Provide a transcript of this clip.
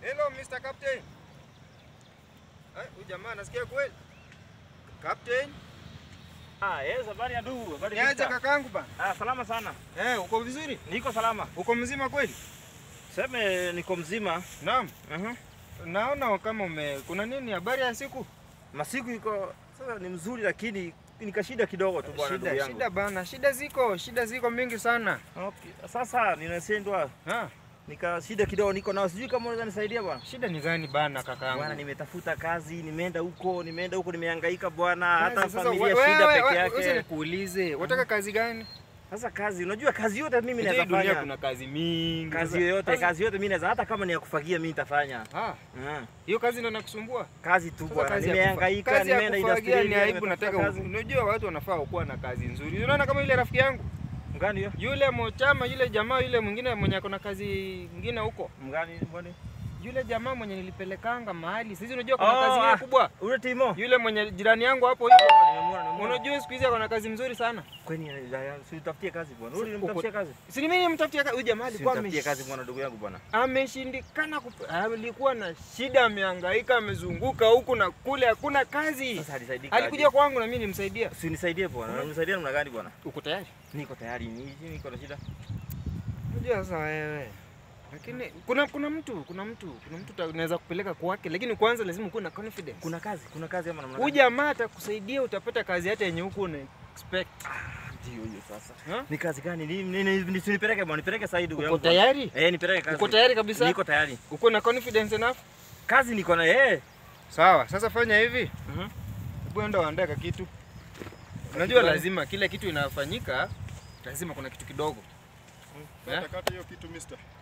Hello Mr. Captain. Huyu jamaa nasikia kweli? Captain? Yes, habari ya ndugu, habari ya aje kakangu bana? Salama sana. Uko vizuri? Niko salama. Uko mzima kweli? Sema niko mzima. Naam. Naona kama kuna nini habari ya siku? Masiku iko sasa ni mzuri lakini nikashida kidogo tu bwana ndugu yangu. Shida bana, shida ziko mingi sana. Okay. Sasa ninasendwa. Shida kidogo niko nao, sijui kama unaweza nisaidia bwana. Shida ni gani bana kakaangu? Bwana nimetafuta kazi, nimeenda huko nimehangaika bwana, hata familia shida peke yake. Wewe nikuulize, unataka kazi gani? Sasa kazi, unajua kazi yote mimi naweza fanya. Dunia kuna kazi mingi. Kazi yote mimi naweza, hata kama ni ya kufagia mimi nitafanya. Hiyo kazi ndio inakusumbua? Kazi tu bwana. Nimehangaika, nimeenda industry. Ni aibu nataka. Unajua watu wanafaa kuwa na kazi nzuri. Unaona kama ile rafiki yangu? Mgani hiyo? Yule mochama, yule jamaa yule mwingine mwenye ako na kazi nyingine huko. Mgani mbona? Yule jamaa mwenye nilipelekanga mahali. Sisi unajua kuna kazi nyingi kubwa. Ule Timo. Yule mwenye jirani yangu hapo hiyo. Unajua siku hizi ana kazi nzuri sana. Kwani usitafutie kazi bwana. Ule nimtafutie kazi. Si mimi nimtafutie kazi. Huyu jamaa alikuwa ametafutia kazi bwana ndugu yangu bwana. Ameshindikana alikuwa na shida, amehangaika, amezunguka huku na kule, hakuna kazi. Sasa alisaidika. Alikuja kwangu na mimi nimsaidia. Si nisaidie bwana. Unamsaidia namna gani bwana? Uko tayari? Niko tayari. Niko na shida. Unajua sasa wewe. Lakini kuna mtu unaweza kupeleka kwake, lakini kwanza lazima uwe na confidence. Kuna kazi ama namna gani? Huyu jamaa atakusaidia, utapata kazi hata yenye huko una expect. Ndio hiyo sasa. Ni kazi gani? Nipeleke bwana, nipeleke Said ndugu yangu. Uko tayari? Nipeleke kazi. Uko tayari kabisa? Niko tayari. Uko na confidence enough? Kazi niko na Sawa, sasa fanya hivi. Hebu enda uandae kitu. Unajua lazima kile kitu inafanyika, lazima kuna kitu kidogo. Nataka hiyo kitu mister.